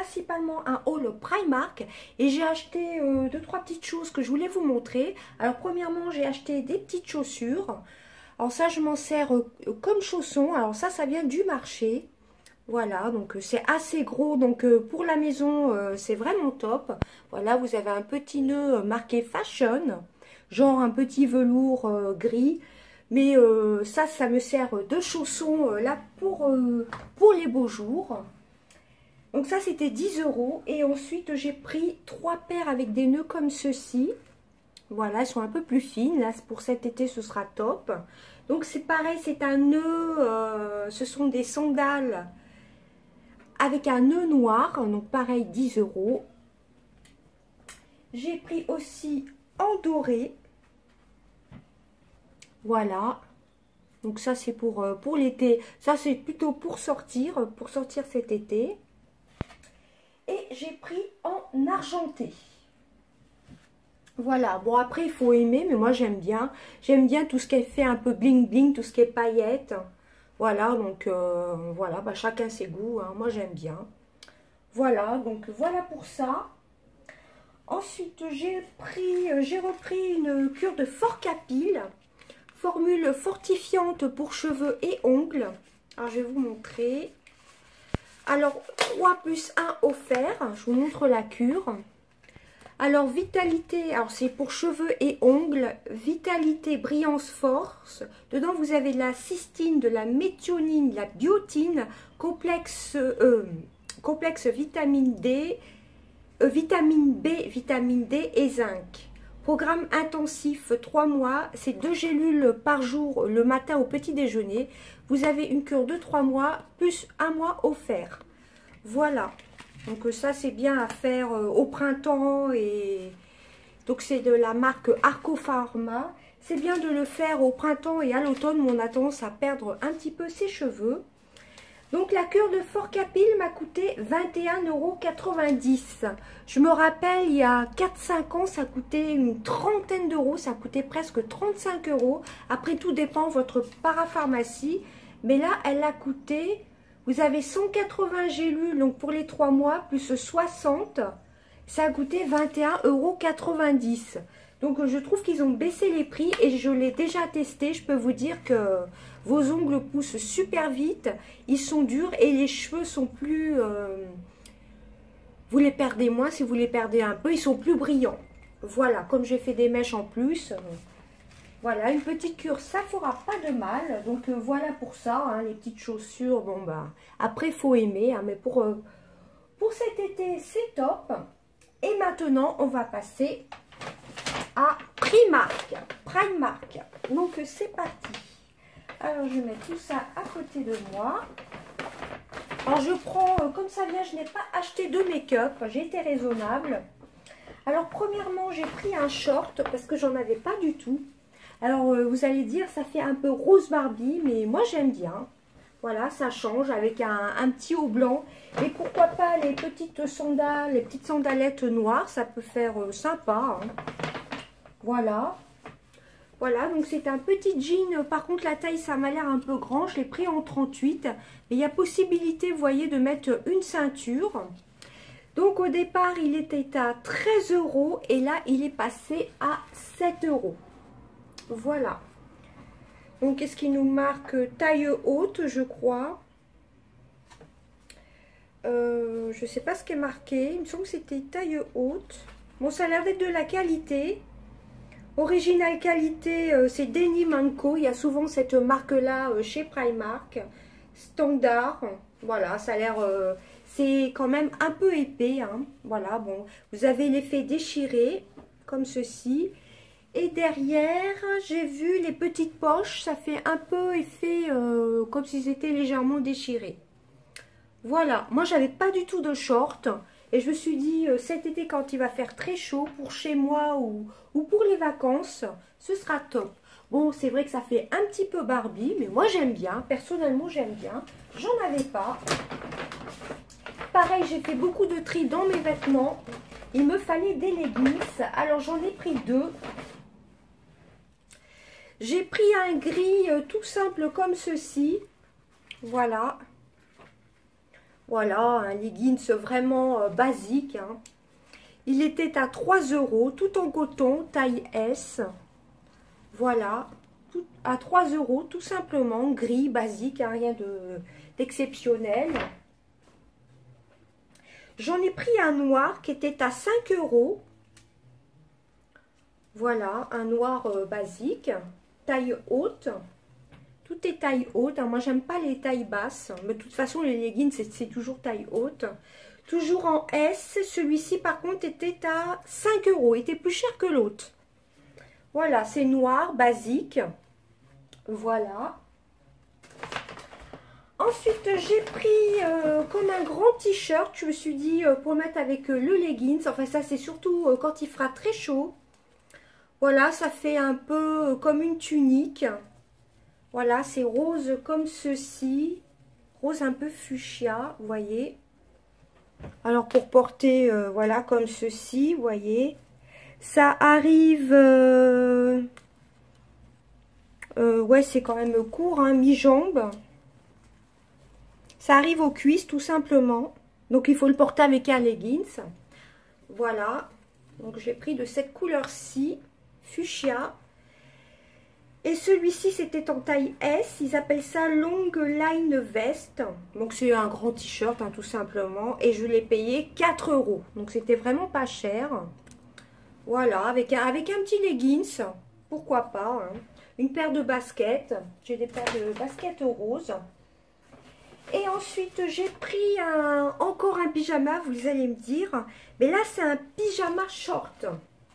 principalement un haul Primark et j'ai acheté deux trois petites choses que je voulais vous montrer. Alors premièrement, j'ai acheté des petites chaussures. Alors ça, je m'en sers comme chaussons. Alors ça vient du marché. Voilà, donc c'est assez gros, donc pour la maison, c'est vraiment top. Voilà, vous avez un petit nœud marqué Fashion, genre un petit velours gris. Mais ça me sert de chaussons là pour les beaux jours. Donc ça, c'était 10 €. Et ensuite, j'ai pris 3 paires avec des nœuds comme ceci. Voilà, elles sont un peu plus fines. Là, pour cet été, ce sera top. Donc c'est pareil, c'est un nœud, ce sont des sandales avec un nœud noir, donc pareil 10 €. J'ai pris aussi en doré. Voilà. Donc ça c'est pour l'été. Ça c'est plutôt pour sortir cet été. Et j'ai pris en argenté. Voilà, bon après il faut aimer, mais moi j'aime bien. J'aime bien tout ce qui est fait un peu bling bling, tout ce qui est paillettes. Voilà, donc voilà, bah, chacun ses goûts, hein. Moi j'aime bien. Voilà, donc voilà pour ça. Ensuite, j'ai repris une cure de Forcapil, formule fortifiante pour cheveux et ongles. Alors je vais vous montrer. Alors 3 plus 1 offert, je vous montre la cure. Alors vitalité, alors c'est pour cheveux et ongles, vitalité, brillance, force. Dedans vous avez de la cystine, de la méthionine, de la biotine, complexe vitamine D, vitamine B, vitamine D et zinc. Programme intensif 3 mois, c'est 2 gélules par jour le matin au petit déjeuner. Vous avez une cure de 3 mois plus 1 mois offert. Voilà. Donc ça c'est bien à faire au printemps et donc c'est de la marque Arco Pharma. C'est bien de le faire au printemps et à l'automne où on a tendance à perdre un petit peu ses cheveux. Donc la cure de Forcapil m'a coûté 21,90 €. Je me rappelle il y a 4-5 ans ça coûtait une trentaine d'euros, ça coûtait presque 35 €. Après tout dépend de votre parapharmacie. Mais là elle a coûté... Vous avez 180 gélules donc pour les 3 mois, plus 60. Ça a coûté 21,90 €. Donc je trouve qu'ils ont baissé les prix et je l'ai déjà testé. Je peux vous dire que vos ongles poussent super vite. Ils sont durs et les cheveux sont plus... vous les perdez moins si vous les perdez un peu. Ils sont plus brillants. Voilà, comme j'ai fait des mèches en plus... Voilà, une petite cure, ça fera pas de mal. Donc voilà pour ça, hein, les petites chaussures. Bon bah, après faut aimer, hein, mais pour cet été, c'est top. Et maintenant, on va passer à Primark. Donc c'est parti. Alors je mets tout ça à côté de moi. Alors je prends, comme ça vient, je n'ai pas acheté de make-up. J'ai été raisonnable. Alors premièrement, j'ai pris un short parce que j'en avais pas du tout. Alors, vous allez dire, ça fait un peu rose Barbie, mais moi, j'aime bien. Voilà, ça change avec un petit haut blanc. Et pourquoi pas les petites sandales, les petites sandalettes noires, ça peut faire sympa, hein. Voilà. Voilà, donc c'est un petit jean. Par contre, la taille, ça m'a l'air un peu grand. Je l'ai pris en 38. Mais il y a possibilité, vous voyez, de mettre une ceinture. Donc, au départ, il était à 13 €. Et là, il est passé à 7 €. Voilà. Donc, qu'est-ce qui nous marque? Taille haute, je crois. Je ne sais pas ce qui est marqué. Il me semble que c'était taille haute. Bon, ça a l'air d'être de la qualité. Original qualité, c'est Denim & Co. Il y a souvent cette marque-là chez Primark. Standard. Voilà, ça a l'air... c'est quand même un peu épais, hein. Voilà, bon. Vous avez l'effet déchiré, comme ceci. Et derrière, j'ai vu les petites poches, ça fait un peu effet comme s'ils étaient légèrement déchirés. Voilà, moi j'avais pas du tout de short. Et je me suis dit, cet été quand il va faire très chaud, pour chez moi ou pour les vacances, ce sera top. Bon, c'est vrai que ça fait un petit peu Barbie, mais moi j'aime bien. Personnellement, j'aime bien. J'en avais pas. Pareil, j'ai fait beaucoup de tri dans mes vêtements. Il me fallait des leggings. Alors j'en ai pris 2. J'ai pris un gris tout simple comme ceci. Voilà. Voilà, un leggings vraiment basique, hein. Il était à 3 €, tout en coton, taille S. Voilà, tout à 3 €, tout simplement, gris, basique, hein, rien d'exceptionnel. J'en ai pris un noir qui était à 5 €. Voilà, un noir basique, taille haute. Tout est taille haute, hein. Moi, j'aime pas les tailles basses. Mais de toute façon, les leggings, c'est toujours taille haute. Toujours en S. Celui-ci, par contre, était à 5 €. Il était plus cher que l'autre. Voilà, c'est noir, basique. Voilà. Ensuite, j'ai pris comme un grand t-shirt. Je me suis dit pour mettre avec le leggings. Enfin, ça, c'est surtout quand il fera très chaud. Voilà, ça fait un peu comme une tunique. Voilà, c'est rose comme ceci. Rose un peu fuchsia, vous voyez. Alors, pour porter, voilà, comme ceci, vous voyez. Ça arrive... ouais, c'est quand même court, hein, mi-jambe. Ça arrive aux cuisses, tout simplement. Donc, il faut le porter avec un leggings. Voilà. Donc, j'ai pris de cette couleur-ci, fuchsia. Et celui-ci, c'était en taille S. Ils appellent ça long line vest. Donc, c'est un grand t-shirt, hein, tout simplement. Et je l'ai payé 4 €. Donc, c'était vraiment pas cher. Voilà, avec un petit leggings. Pourquoi pas, hein. Une paire de baskets. J'ai des paires de baskets roses. Et ensuite, j'ai pris encore un pyjama, vous allez me dire. Mais là, c'est un pyjama short.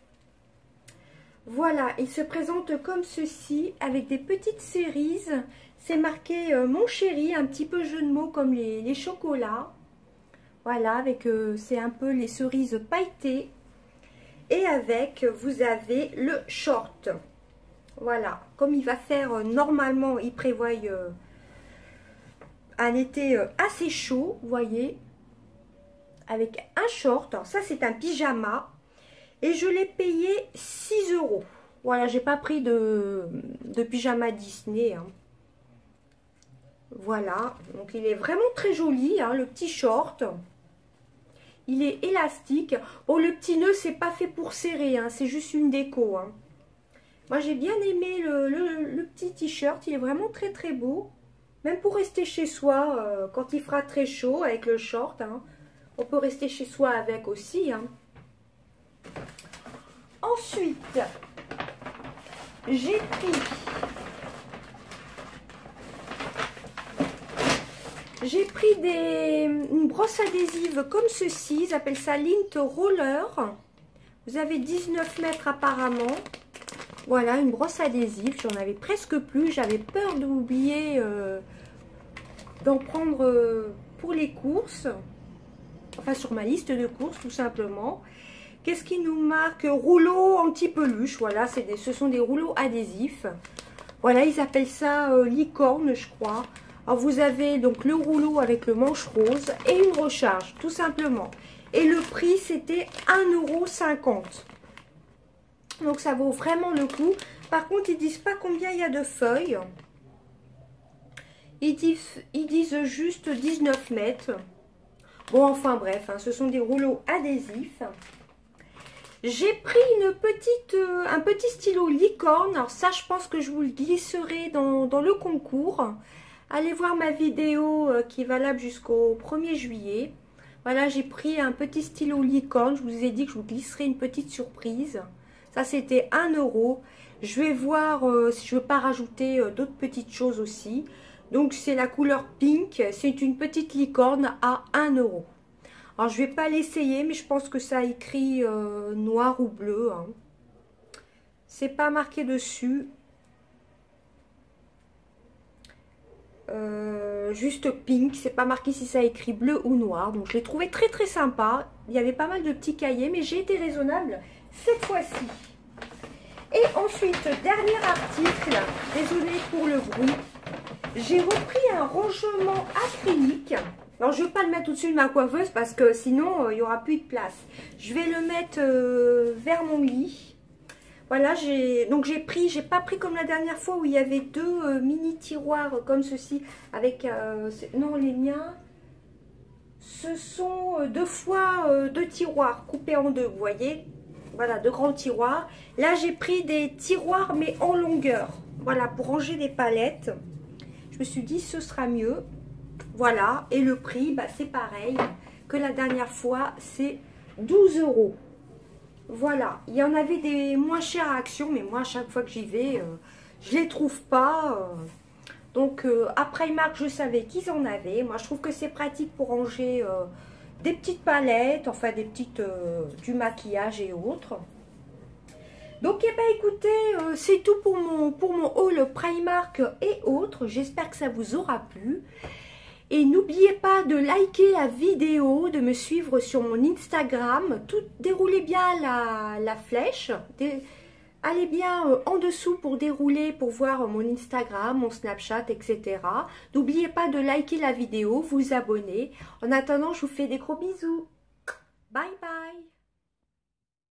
Voilà, il se présente comme ceci, avec des petites cerises. C'est marqué mon chéri, un petit peu jeu de mots comme les chocolats. Voilà, avec c'est un peu les cerises pailletées. Et avec, vous avez le short. Voilà, comme il va faire normalement, il prévoit un été assez chaud, vous voyez. Avec un short, alors ça c'est un pyjama. Et je l'ai payé 6 €. Voilà, j'ai pas pris de pyjama Disney, hein. Voilà, donc il est vraiment très joli, hein, le petit short. Il est élastique. Bon, le petit nœud, c'est pas fait pour serrer, hein, c'est juste une déco, hein. Moi, j'ai bien aimé le petit t-shirt. Il est vraiment très très beau. Même pour rester chez soi, quand il fera très chaud avec le short, hein. On peut rester chez soi avec aussi, hein. Ensuite, j'ai pris une brosse adhésive comme ceci. Ils appellent ça Lint Roller. Vous avez 19 mètres apparemment. Voilà, une brosse adhésive. J'en avais presque plus. J'avais peur d'oublier d'en prendre pour les courses. Enfin, sur ma liste de courses, tout simplement. Qu'est-ce qui nous marque? Rouleau anti-peluche. Voilà, ce sont des rouleaux adhésifs. Voilà, ils appellent ça licorne, je crois. Alors, vous avez donc le rouleau avec le manche rose et une recharge, tout simplement. Et le prix, c'était 1,50 €. Donc, ça vaut vraiment le coup. Par contre, ils disent pas combien il y a de feuilles. Ils disent juste 19 mètres. Bon, enfin bref, hein, ce sont des rouleaux adhésifs. J'ai pris un petit stylo licorne. Alors ça, je pense que je vous le glisserai dans le concours. Allez voir ma vidéo qui est valable jusqu'au 1er juillet. Voilà, j'ai pris un petit stylo licorne. Je vous ai dit que je vous glisserai une petite surprise. Ça, c'était 1 €. Je vais voir si je ne veux pas rajouter d'autres petites choses aussi. Donc, c'est la couleur pink. C'est une petite licorne à 1 €. Alors, je ne vais pas l'essayer, mais je pense que ça écrit noir ou bleu, hein. C'est pas marqué dessus. Juste pink. C'est pas marqué si ça écrit bleu ou noir. Donc, je l'ai trouvé très, très sympa. Il y avait pas mal de petits cahiers, mais j'ai été raisonnable cette fois-ci. Et ensuite, dernier article. Désolée pour le bruit. J'ai repris un rangement acrylique. Alors, je ne vais pas le mettre au-dessus de ma coiffeuse parce que sinon, il n'y aura plus de place. Je vais le mettre vers mon lit. Voilà, j'ai pas pris comme la dernière fois où il y avait deux mini tiroirs comme ceci. Avec, non, les miens, Ce sont deux fois deux tiroirs coupés en deux, vous voyez. Voilà, de grands tiroirs. Là, j'ai pris des tiroirs, mais en longueur. Voilà, pour ranger des palettes. Je me suis dit, ce sera mieux. Voilà, et le prix, bah, c'est pareil que la dernière fois, c'est 12 €. Voilà, il y en avait des moins chers à Action, mais moi, à chaque fois que j'y vais, je les trouve pas. Donc, à Primark, je savais qu'ils en avaient. Moi, je trouve que c'est pratique pour ranger des petites palettes, enfin des petites du maquillage et autres. Donc, eh ben, écoutez, c'est tout pour mon haul Primark et autres. J'espère que ça vous aura plu. Et n'oubliez pas de liker la vidéo, de me suivre sur mon Instagram. Déroulez bien la flèche. Allez bien en dessous pour dérouler, pour voir mon Instagram, mon Snapchat, etc. N'oubliez pas de liker la vidéo, vous abonner. En attendant, je vous fais des gros bisous. Bye bye.